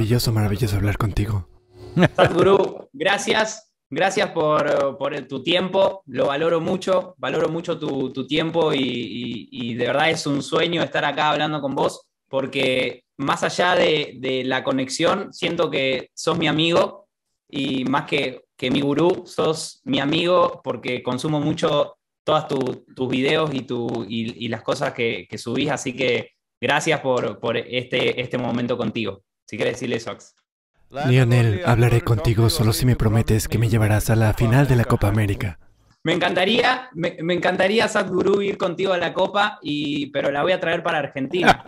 maravilloso, maravilloso hablar contigo. Sadhguru, gracias por tu tiempo, lo valoro mucho tu tiempo y de verdad es un sueño estar acá hablando con vos, porque más allá de la conexión, siento que sos mi amigo y más que mi gurú, sos mi amigo porque consumo mucho todos tus videos y las cosas que subís, así que gracias por este momento contigo. Si querés decirle eso, Ax. Lionel, hablaré contigo solo si me prometes que me llevarás a la final de la Copa América. Me encantaría, Sadhguru, ir contigo a la Copa, pero la voy a traer para Argentina.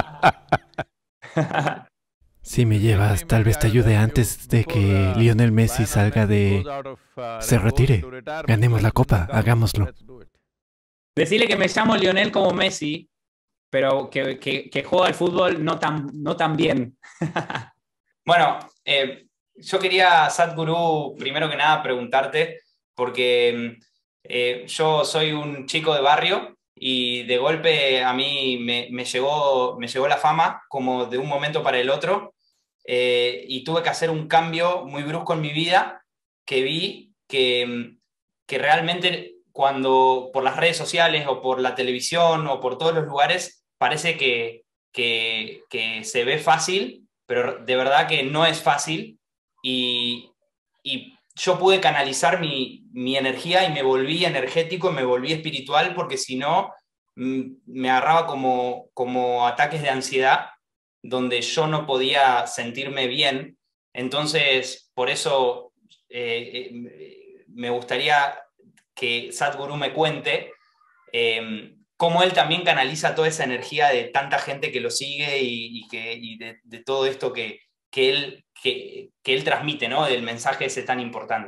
Si me llevas, tal vez te ayude antes de que Lionel Messi se retire. Ganemos la Copa, hagámoslo. Decirle que me llamo Lionel como Messi, pero que juega al fútbol no tan bien. Bueno, yo quería, Sadhguru, primero que nada preguntarte, porque yo soy un chico de barrio y de golpe a mí me llegó la fama como de un momento para el otro, y tuve que hacer un cambio muy brusco en mi vida que vi que realmente cuando por las redes sociales o por la televisión o por todos los lugares parece que se ve fácil, pero de verdad que no es fácil y yo pude canalizar mi energía y me volví energético, me volví espiritual, porque si no me agarraba como ataques de ansiedad donde yo no podía sentirme bien. Entonces, por eso me gustaría que Sadhguru me cuente cómo él también canaliza toda esa energía de tanta gente que lo sigue y de todo esto que él transmite, ¿no? Del mensaje ese tan importante.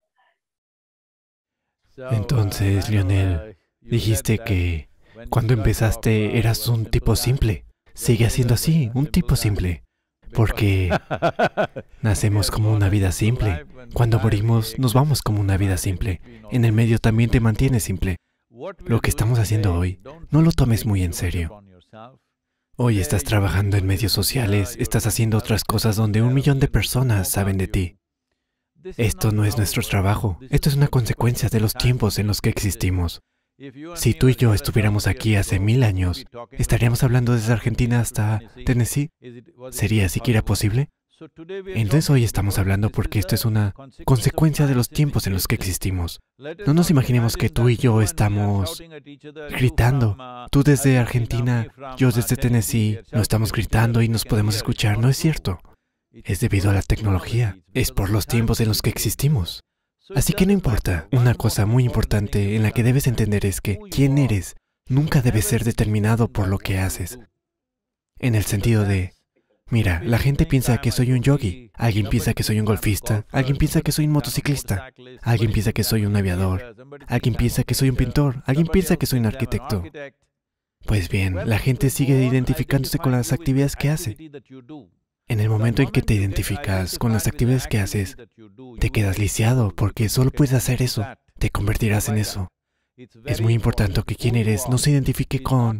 Entonces, Lionel, dijiste que cuando empezaste eras un tipo simple. Sigue siendo así, un tipo simple. Porque nacemos como una vida simple. Cuando morimos, nos vamos como una vida simple. En el medio también te mantienes simple. Lo que estamos haciendo hoy, no lo tomes muy en serio. Hoy estás trabajando en medios sociales, estás haciendo otras cosas donde 1 millón de personas saben de ti. Esto no es nuestro trabajo, esto es una consecuencia de los tiempos en los que existimos. Si tú y yo estuviéramos aquí hace 1000 años, ¿estaríamos hablando desde Argentina hasta Tennessee? ¿Sería siquiera posible? Entonces hoy estamos hablando porque esto es una consecuencia de los tiempos en los que existimos. No nos imaginemos que tú y yo estamos gritando. Tú desde Argentina, yo desde Tennessee, no estamos gritando y nos podemos escuchar. No es cierto. Es debido a la tecnología. Es por los tiempos en los que existimos. Así que no importa. Una cosa muy importante en la que debes entender es que quién eres nunca debe ser determinado por lo que haces. En el sentido de, mira, la gente piensa que soy un yogi, alguien piensa que soy un golfista, alguien piensa que soy un motociclista, alguien piensa que soy un aviador, alguien piensa que soy un pintor, alguien piensa que soy un arquitecto. Pues bien, la gente sigue identificándose con las actividades que hace. En el momento en que te identificas con las actividades que haces, te quedas lisiado porque solo puedes hacer eso, te convertirás en eso. Es muy importante que quien eres no se identifique con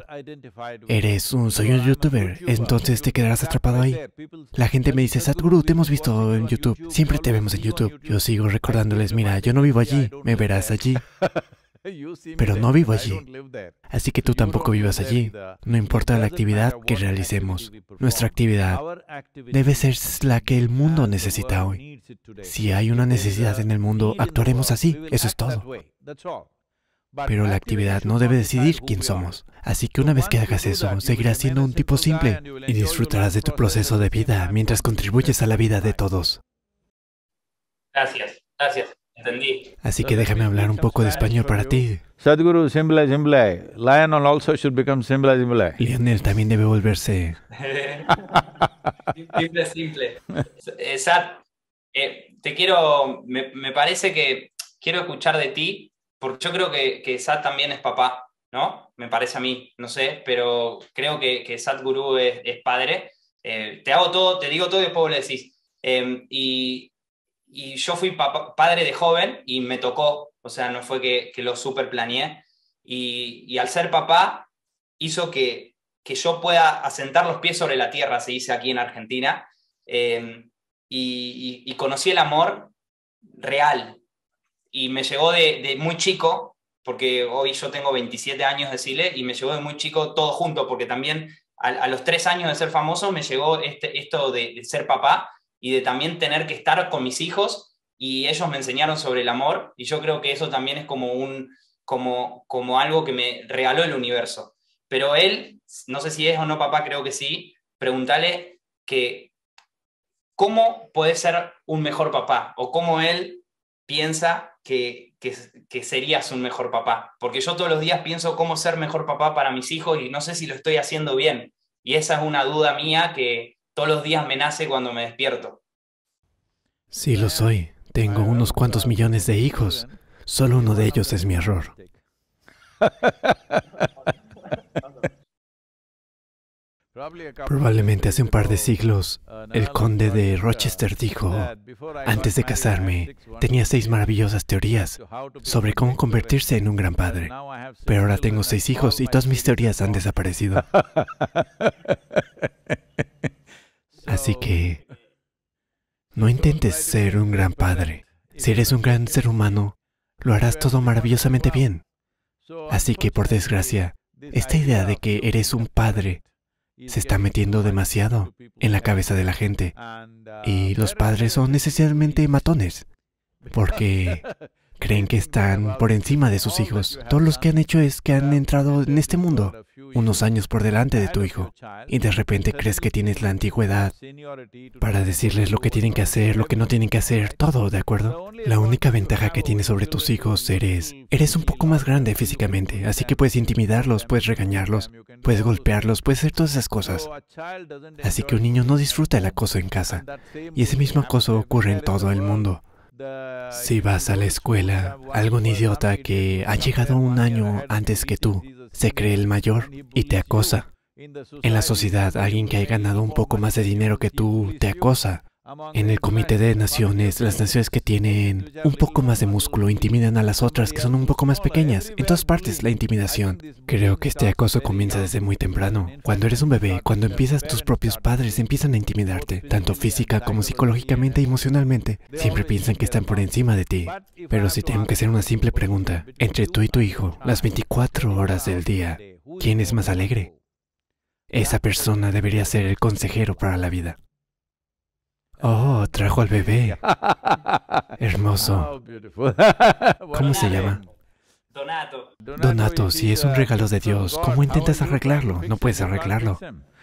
soy un youtuber, entonces te quedarás atrapado ahí. La gente me dice, Sadhguru, te hemos visto en YouTube, siempre te vemos en YouTube. Yo sigo recordándoles, mira, yo no vivo allí, me verás allí, pero no vivo allí. Así que tú tampoco vivas allí, no importa la actividad que realicemos. Nuestra actividad debe ser la que el mundo necesita hoy. Si hay una necesidad en el mundo, actuaremos así, eso es todo. Pero la actividad no debe decidir quién somos. Así que una vez que hagas eso, seguirás siendo un tipo simple y disfrutarás de tu proceso de vida mientras contribuyes a la vida de todos. Gracias, entendí. Así que déjame hablar un poco de español para ti. Sadhguru, simple, simple. Lionel also should become simple, simple. Lionel también debe volverse... Simple. Sad, me parece que quiero escuchar de ti, porque yo creo que Sad también es papá, ¿no? Me parece a mí, no sé, pero creo que Sadhguru es padre. Te hago todo, te digo todo y después vos le decís. Y yo fui padre de joven y me tocó, o sea, no fue que lo super planeé. Y al ser papá hizo que yo pueda asentar los pies sobre la tierra, se dice aquí en Argentina, y conocí el amor real. Y me llegó de muy chico, porque hoy yo tengo 27 años, decirle, y me llegó de muy chico todo junto, porque también a los 3 años de ser famoso me llegó esto de ser papá y de también tener que estar con mis hijos, y ellos me enseñaron sobre el amor, y yo creo que eso también es como algo que me regaló el universo. Pero él, no sé si es o no papá, creo que sí, preguntale que cómo puede ser un mejor papá, o cómo él piensa que serías un mejor papá. Porque yo todos los días pienso cómo ser mejor papá para mis hijos y no sé si lo estoy haciendo bien. Y esa es una duda mía que todos los días me nace cuando me despierto. Sí, lo soy. Tengo unos cuantos millones de hijos. Solo uno de ellos es mi error. Probablemente hace un par de siglos, el conde de Rochester dijo, antes de casarme, tenía 6 maravillosas teorías sobre cómo convertirse en un gran padre. Pero ahora tengo 6 hijos y todas mis teorías han desaparecido. Así que, no intentes ser un gran padre. Si eres un gran ser humano, lo harás todo maravillosamente bien. Así que, por desgracia, esta idea de que eres un padre se está metiendo demasiado en la cabeza de la gente. Y los padres son esencialmente matones, porque creen que están por encima de sus hijos. Todo lo que han hecho es que han entrado en este mundo unos años por delante de tu hijo, y de repente crees que tienes la antigüedad para decirles lo que tienen que hacer, lo que no tienen que hacer, todo, ¿de acuerdo? La única ventaja que tienes sobre tus hijos eres un poco más grande físicamente, así que puedes intimidarlos, puedes regañarlos, puedes golpearlos, puedes hacer todas esas cosas. Así que un niño no disfruta el acoso en casa, y ese mismo acoso ocurre en todo el mundo. Si vas a la escuela, algún idiota que ha llegado un año antes que tú se cree el mayor y te acosa. En la sociedad, alguien que haya ganado un poco más de dinero que tú te acosa. En el Comité de Naciones, las naciones que tienen un poco más de músculo intimidan a las otras que son un poco más pequeñas. En todas partes, la intimidación. Creo que este acoso comienza desde muy temprano. Cuando eres un bebé, cuando empiezas, tus propios padres empiezan a intimidarte, tanto física como psicológicamente y emocionalmente. Siempre piensan que están por encima de ti. Pero si tengo que hacer una simple pregunta, entre tú y tu hijo, las 24 horas del día, ¿quién es más alegre? Esa persona debería ser el consejero para la vida. Oh, trajo al bebé. Hermoso. ¿Cómo se llama? Donato. Donato, si es un regalo de Dios, ¿cómo intentas arreglarlo? No puedes arreglarlo.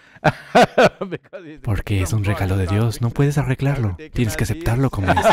Porque es un regalo de Dios, no puedes arreglarlo. Tienes que aceptarlo como es.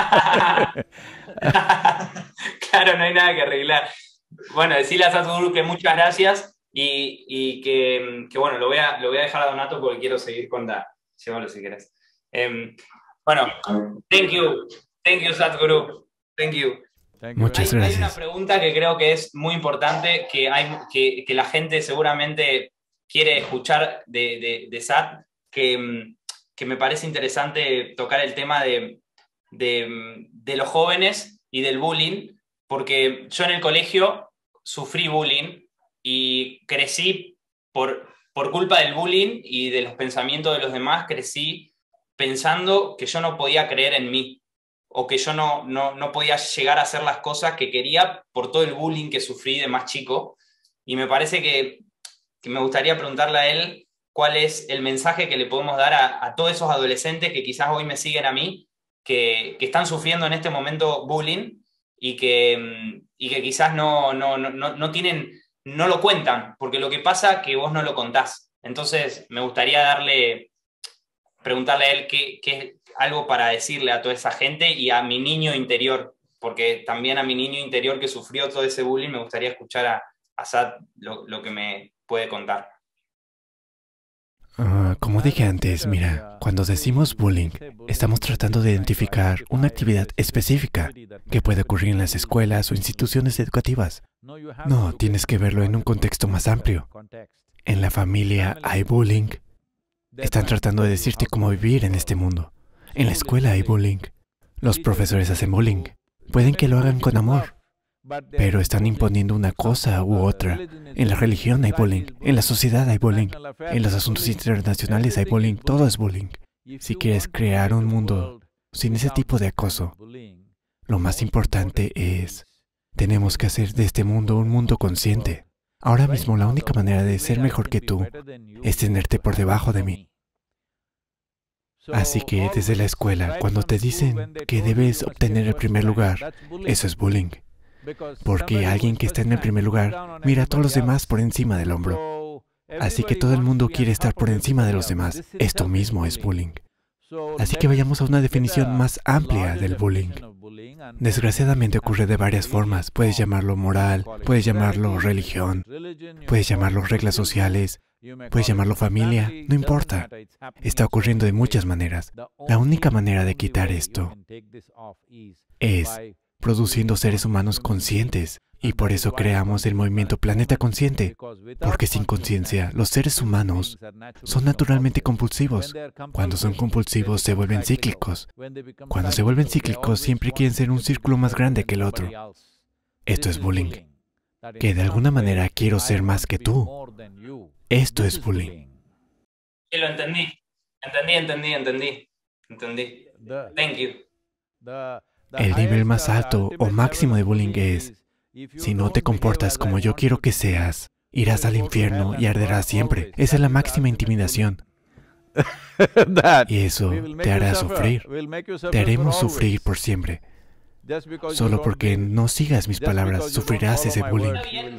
Claro, no hay nada que arreglar. Bueno, decirle a Sadhguru que muchas gracias y que bueno, lo voy a dejar a Donato porque quiero seguir con Da. Llévalo si querés. Bueno, thank you Sadhguru, thank you. Muchas Hay una gracias. pregunta que creo que es muy importante, que la gente seguramente quiere escuchar de Sad, que me parece interesante tocar el tema de los jóvenes y del bullying, porque yo en el colegio sufrí bullying y crecí por culpa del bullying y de los pensamientos de los demás, crecí pensando que yo no podía creer en mí o que yo no podía llegar a hacer las cosas que quería por todo el bullying que sufrí de más chico. Y me parece que me gustaría preguntarle a él cuál es el mensaje que le podemos dar a todos esos adolescentes que quizás hoy me siguen a mí, que están sufriendo en este momento bullying y que quizás no lo cuentan, porque lo que pasa es que vos no lo contás. Entonces me gustaría preguntarle a él qué es algo para decirle a toda esa gente y a mi niño interior, porque también a mi niño interior que sufrió todo ese bullying me gustaría escuchar a Sad lo que me puede contar. Como dije antes, mira, cuando decimos bullying, estamos tratando de identificar una actividad específica que puede ocurrir en las escuelas o instituciones educativas. No, tienes que verlo en un contexto más amplio. En la familia hay bullying. Están tratando de decirte cómo vivir en este mundo. En la escuela hay bullying. Los profesores hacen bullying. Pueden que lo hagan con amor, pero están imponiendo una cosa u otra. En la religión hay bullying. En la sociedad hay bullying. En los asuntos internacionales hay bullying. Todo es bullying. Si quieres crear un mundo sin ese tipo de acoso, lo más importante es, tenemos que hacer de este mundo un mundo consciente. Ahora mismo la única manera de ser mejor que tú es tenerte por debajo de mí. Así que desde la escuela, cuando te dicen que debes obtener el primer lugar, eso es bullying. Porque alguien que está en el primer lugar mira a todos los demás por encima del hombro. Así que todo el mundo quiere estar por encima de los demás. Esto mismo es bullying. Así que vayamos a una definición más amplia del bullying. Desgraciadamente ocurre de varias formas. Puedes llamarlo moral, puedes llamarlo religión, puedes llamarlo reglas sociales, puedes llamarlo familia, no importa. Está ocurriendo de muchas maneras. La única manera de quitar esto es produciendo seres humanos conscientes. Y por eso creamos el movimiento Planeta Consciente. Porque sin conciencia, los seres humanos son naturalmente compulsivos. Cuando son compulsivos, se vuelven cíclicos. Cuando se vuelven cíclicos, siempre quieren ser un círculo más grande que el otro. Esto es bullying. Que de alguna manera quiero ser más que tú. Esto es bullying. Sí, lo entendí. Entendí. Thank you. El nivel más alto o máximo de bullying es: si no te comportas como yo quiero que seas, irás al infierno y arderás siempre. Esa es la máxima intimidación. Y eso te hará sufrir. Te haremos sufrir por siempre. Solo porque no sigas mis palabras, sufrirás ese bullying.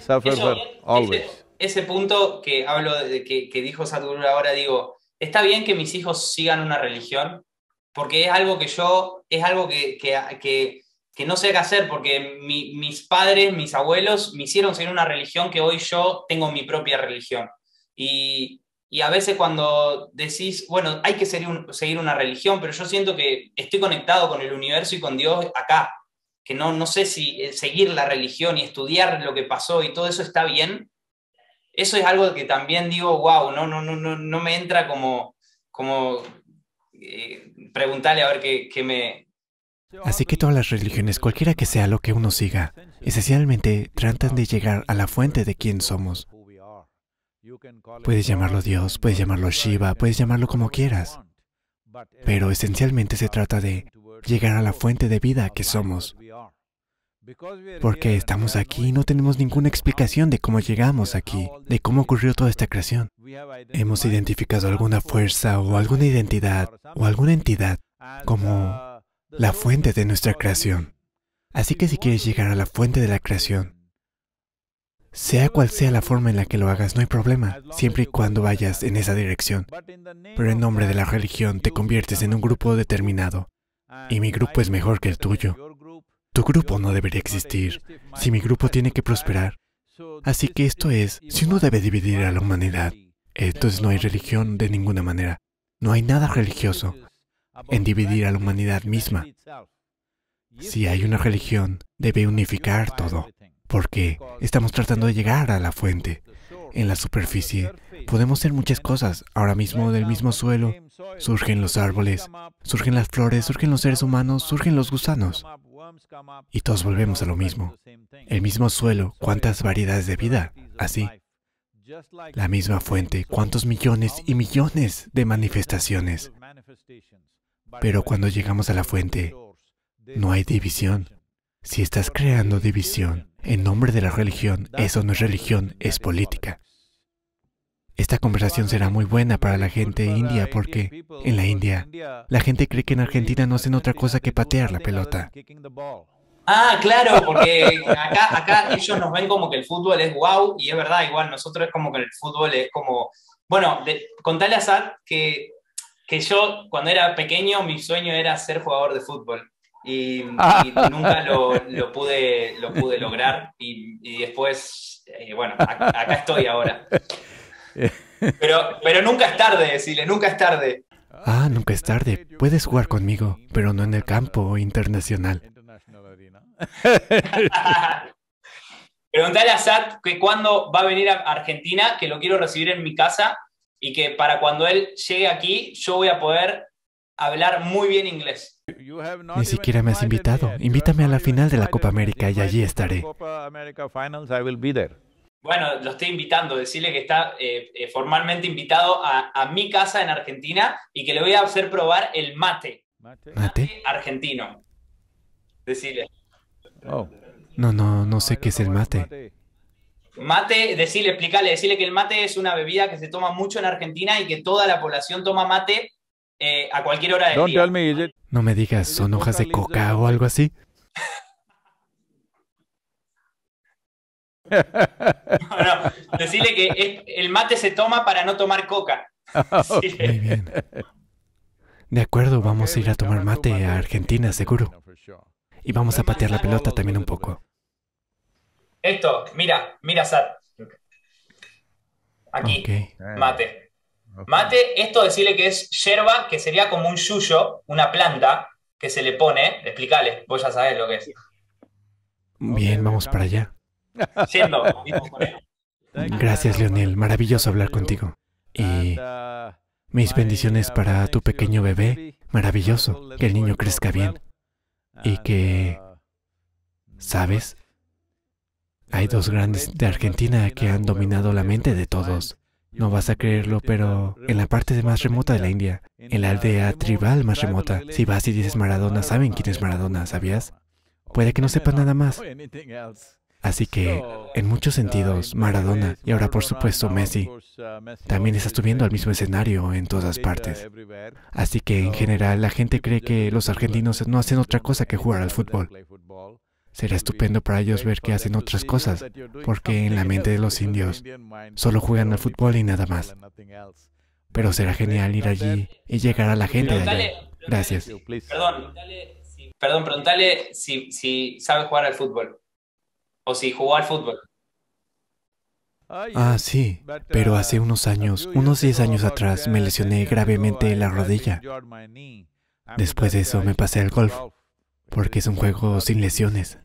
Ese punto que hablo de que dijo Sadhguru ahora, digo, está bien que mis hijos sigan una religión, porque es algo que no sé qué hacer, porque mis padres, mis abuelos me hicieron seguir una religión que hoy yo tengo mi propia religión. Y a veces cuando decís, bueno, hay que seguir una religión, pero yo siento que estoy conectado con el universo y con Dios acá, que no sé si seguir la religión y estudiar lo que pasó y todo eso está bien. Eso es algo que también digo, wow, no me entra como preguntarle a ver qué me... Así que todas las religiones, cualquiera que sea lo que uno siga, esencialmente tratan de llegar a la fuente de quién somos. Puedes llamarlo Dios, puedes llamarlo Shiva, puedes llamarlo como quieras. Pero esencialmente se trata de llegar a la fuente de vida que somos. Porque estamos aquí y no tenemos ninguna explicación de cómo llegamos aquí, de cómo ocurrió toda esta creación. Hemos identificado alguna fuerza o alguna identidad o alguna entidad como la fuente de nuestra creación. Así que si quieres llegar a la fuente de la creación, sea cual sea la forma en la que lo hagas, no hay problema, siempre y cuando vayas en esa dirección. Pero en nombre de la religión te conviertes en un grupo determinado. Y mi grupo es mejor que el tuyo. Tu grupo no debería existir. Si mi grupo tiene que prosperar. Así que esto es, si uno debe dividir a la humanidad, entonces no hay religión de ninguna manera. No hay nada religioso en dividir a la humanidad misma. Si hay una religión, debe unificar todo, porque estamos tratando de llegar a la fuente. En la superficie podemos ser muchas cosas. Ahora mismo del mismo suelo surgen los árboles, surgen las flores, surgen los seres humanos, surgen los gusanos. Y todos volvemos a lo mismo. El mismo suelo, ¿cuántas variedades de vida? Así. La misma fuente, ¿cuántos millones y millones de manifestaciones? Pero cuando llegamos a la fuente, no hay división. Si estás creando división en nombre de la religión, eso no es religión, es política. Esta conversación será muy buena para la gente india porque en la India, la gente cree que en Argentina no hacen otra cosa que patear la pelota. Ah, claro, porque acá ellos nos ven como que el fútbol es wow, y es verdad, igual nosotros es como que el fútbol es como... Bueno, contale a Sad que yo cuando era pequeño mi sueño era ser jugador de fútbol y nunca lo pude lograr y después, bueno, acá estoy ahora. Pero nunca es tarde, decirle, nunca es tarde. Ah, nunca es tarde. Puedes jugar conmigo, pero no en el campo internacional. Preguntale a Sad que cuándo va a venir a Argentina, que lo quiero recibir en mi casa y que para cuando él llegue aquí yo voy a poder hablar muy bien inglés. Ni siquiera me has invitado. Invítame a la final de la Copa América y allí estaré. Bueno, lo estoy invitando, decirle que está formalmente invitado a mi casa en Argentina y que le voy a hacer probar el mate. ¿Mate? Argentino. Decirle. Oh. No sé qué es el mate. Mate, decirle que el mate es una bebida que se toma mucho en Argentina y que toda la población toma mate a cualquier hora del Don't día. tell me, is it? No me digas, ¿son hojas de coca o algo así? No, decirle que el mate se toma para no tomar coca. Decirle. Muy bien. De acuerdo, vamos a ir a tomar mate a Argentina, seguro. Y vamos a patear la pelota también un poco. Esto, mira, Sat. Aquí, Ok. mate. Mate, esto decirle que es yerba, que sería como un yuyo, una planta que se le pone. Explícale, vos ya sabés lo que es. Bien, vamos para allá. Yendo. Gracias, Lionel. Maravilloso hablar contigo. Y mis bendiciones para tu pequeño bebé. Maravilloso. Que el niño crezca bien. Y que, ¿sabes? Hay dos grandes de Argentina que han dominado la mente de todos. No vas a creerlo, pero en la parte más remota de la India, en la aldea tribal más remota, si vas y dices Maradona, saben quién es Maradona, ¿sabías? Puede que no sepan nada más. Así que, en muchos sentidos, Maradona, y ahora por supuesto Messi, también está subiendo al mismo escenario en todas partes. Así que, en general, la gente cree que los argentinos no hacen otra cosa que jugar al fútbol. Será estupendo para ellos ver que hacen otras cosas, porque en la mente de los indios solo juegan al fútbol y nada más. Pero será genial ir allí y llegar a la gente de allá. Gracias. Perdón, preguntale si sabe jugar al fútbol. O si jugó al fútbol. Ah, sí, pero hace unos años, unos 10 años atrás, me lesioné gravemente la rodilla. Después de eso me pasé al golf, porque es un juego sin lesiones.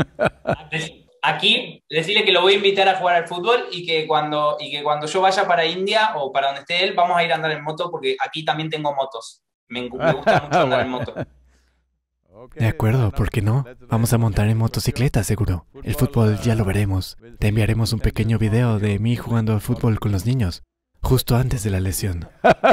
Aquí, decirle que lo voy a invitar a jugar al fútbol y que cuando yo vaya para India o para donde esté él, vamos a ir a andar en moto porque aquí también tengo motos. Me gusta mucho andar en moto. De acuerdo, ¿por qué no? Vamos a montar en motocicleta, seguro. El fútbol ya lo veremos. Te enviaremos un pequeño video de mí jugando al fútbol con los niños, justo antes de la lesión.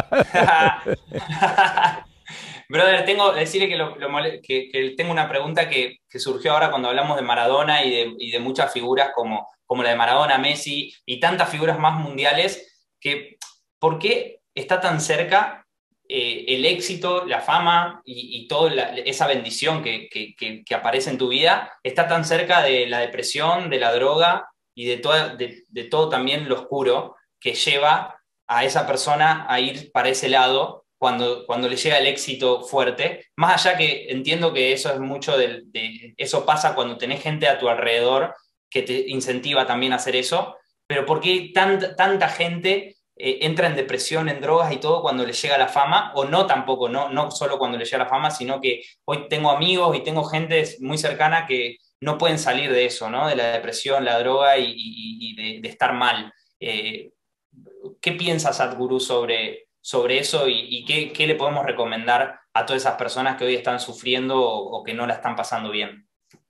Brother, decirle que tengo una pregunta que surgió ahora cuando hablamos de Maradona y de muchas figuras como la de Maradona, Messi y tantas figuras más mundiales, que ¿por qué está tan cerca el éxito, la fama y toda esa bendición que aparece en tu vida está tan cerca de la depresión, de la droga y de todo también lo oscuro que lleva a esa persona a ir para ese lado cuando le llega el éxito fuerte? Más allá que entiendo que eso es mucho eso pasa cuando tenés gente a tu alrededor que te incentiva también a hacer eso, pero ¿por qué tanta gente entra en depresión, en drogas y todo cuando le llega la fama? O no tampoco, no solo cuando le llega la fama, sino que hoy tengo amigos y tengo gente muy cercana que no pueden salir de eso, ¿no? De la depresión, la droga y de estar mal. ¿Qué piensa Sadhguru sobre eso y qué le podemos recomendar a todas esas personas que hoy están sufriendo o que no la están pasando bien?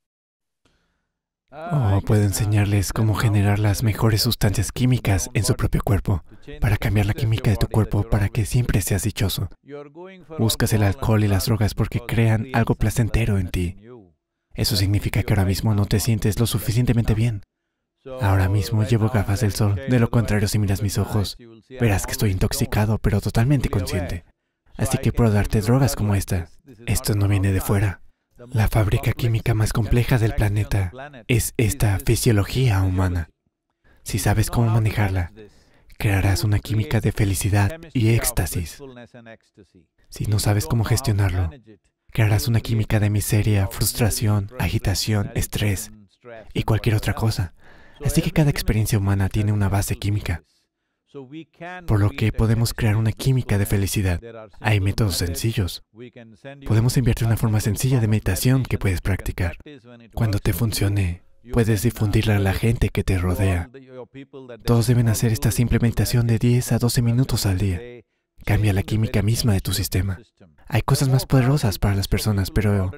Puedo enseñarles cómo generar las mejores sustancias químicas en su propio cuerpo, para cambiar la química de tu cuerpo para que siempre seas dichoso. Buscas el alcohol y las drogas porque crean algo placentero en ti. Eso significa que ahora mismo no te sientes lo suficientemente bien. Ahora mismo llevo gafas del sol, de lo contrario si miras mis ojos, verás que estoy intoxicado pero totalmente consciente. Así que puedo darte drogas como esta. Esto no viene de fuera. La fábrica química más compleja del planeta es esta fisiología humana. Si sabes cómo manejarla, crearás una química de felicidad y éxtasis. Si no sabes cómo gestionarlo, crearás una química de miseria, frustración, agitación, estrés y cualquier otra cosa. Así que cada experiencia humana tiene una base química, por lo que podemos crear una química de felicidad. Hay métodos sencillos. Podemos enviarte una forma sencilla de meditación que puedes practicar. Cuando te funcione, puedes difundirla a la gente que te rodea. Todos deben hacer esta simple meditación de 10 a 12 minutos al día. Cambia la química misma de tu sistema. Hay cosas más poderosas para las personas, pero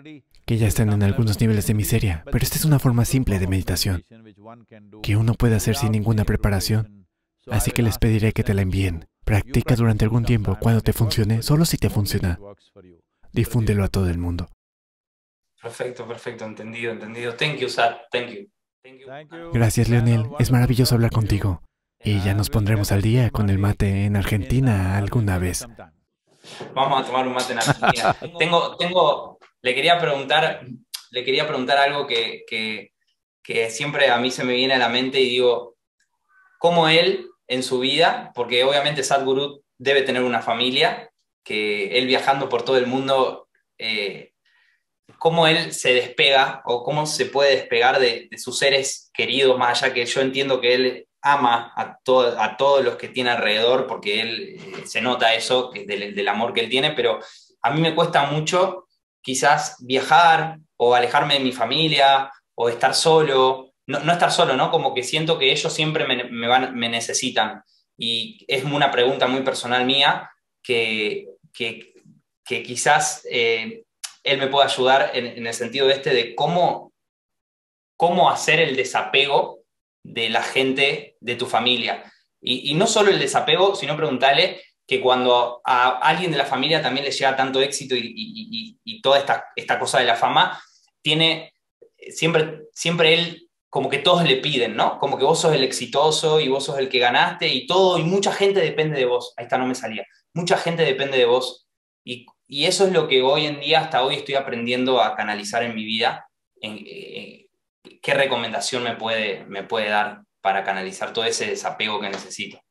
que ya están en algunos niveles de miseria, pero esta es una forma simple de meditación que uno puede hacer sin ninguna preparación. Así que les pediré que te la envíen. Practica durante algún tiempo. Cuando te funcione, solo si te funciona, difúndelo a todo el mundo. Perfecto, perfecto, entendido, entendido. Thank you, Sat, thank you. Gracias, Leonel. Es maravilloso hablar contigo. Y ya nos pondremos al día con el mate en Argentina alguna vez. Vamos a tomar un mate en Argentina. Le quería preguntar algo que siempre a mí se me viene a la mente y digo, ¿cómo él en su vida, porque obviamente Sadhguru debe tener una familia, que él viajando por todo el mundo, cómo él se despega o cómo se puede despegar de sus seres queridos, más allá que yo entiendo que él ama a todos los que tiene alrededor, porque él se nota eso, del amor que él tiene, pero a mí me cuesta mucho quizás viajar o alejarme de mi familia o estar solo. No estar solo, ¿no? Como que siento que ellos siempre me necesitan. Y es una pregunta muy personal mía que quizás él me pueda ayudar en el sentido de cómo hacer el desapego de la gente de tu familia. Y no solo el desapego, sino preguntarle que cuando a alguien de la familia también le llega tanto éxito y toda esta cosa de la fama, tiene siempre él, como que todos le piden, ¿no? Como que vos sos el exitoso y vos sos el que ganaste y todo, y mucha gente depende de vos. Ahí está, no me salía. Mucha gente depende de vos. Y eso es lo que hoy en día, hasta hoy, estoy aprendiendo a canalizar en mi vida. ¿Qué recomendación me puede dar para canalizar todo ese desapego que necesito?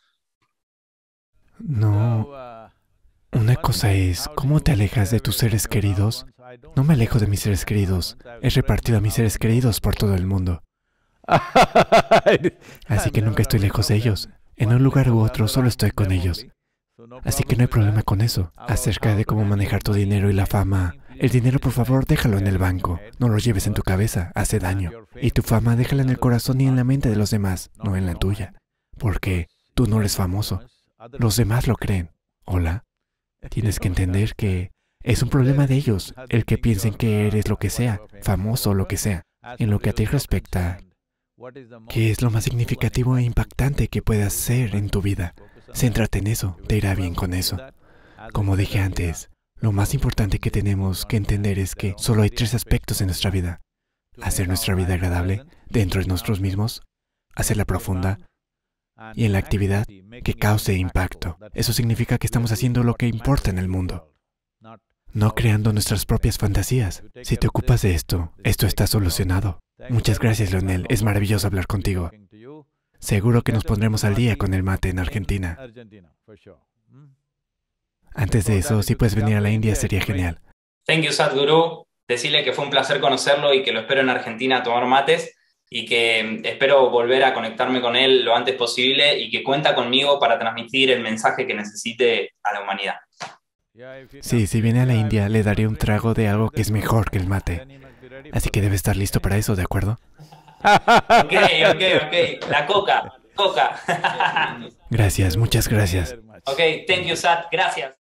No. Una cosa es, ¿cómo te alejas de tus seres queridos? No me alejo de mis seres queridos. He repartido a mis seres queridos por todo el mundo. Así que nunca estoy lejos de ellos. En un lugar u otro solo estoy con ellos. Así que no hay problema con eso. Acerca de cómo manejar tu dinero y la fama. El dinero, por favor, déjalo en el banco. No lo lleves en tu cabeza, hace daño. Y tu fama, déjala en el corazón y en la mente de los demás, no en la tuya. Porque tú no eres famoso. Los demás lo creen. ¿Hola? Tienes que entender que es un problema de ellos, el que piensen que eres lo que sea, famoso o lo que sea. En lo que a ti respecta, ¿qué es lo más significativo e impactante que puedas ser en tu vida? Céntrate en eso, te irá bien con eso. Como dije antes, lo más importante que tenemos que entender es que solo hay 3 aspectos en nuestra vida. Hacer nuestra vida agradable, dentro de nosotros mismos, hacerla profunda, y en la actividad que cause impacto. Eso significa que estamos haciendo lo que importa en el mundo, no creando nuestras propias fantasías. Si te ocupas de esto, esto está solucionado. Muchas gracias, Leonel. Es maravilloso hablar contigo. Seguro que nos pondremos al día con el mate en Argentina. Antes de eso, si puedes venir a la India, sería genial. Thank you, Sadhguru. Decirle que fue un placer conocerlo y que lo espero en Argentina a tomar mates y que espero volver a conectarme con él lo antes posible y que cuenta conmigo para transmitir el mensaje que necesite a la humanidad. Sí, si viene a la India, le daré un trago de algo que es mejor que el mate. Así que debe estar listo para eso, ¿de acuerdo? Ok. La coca. Gracias, muchas gracias. Ok, thank you, Sat. Gracias.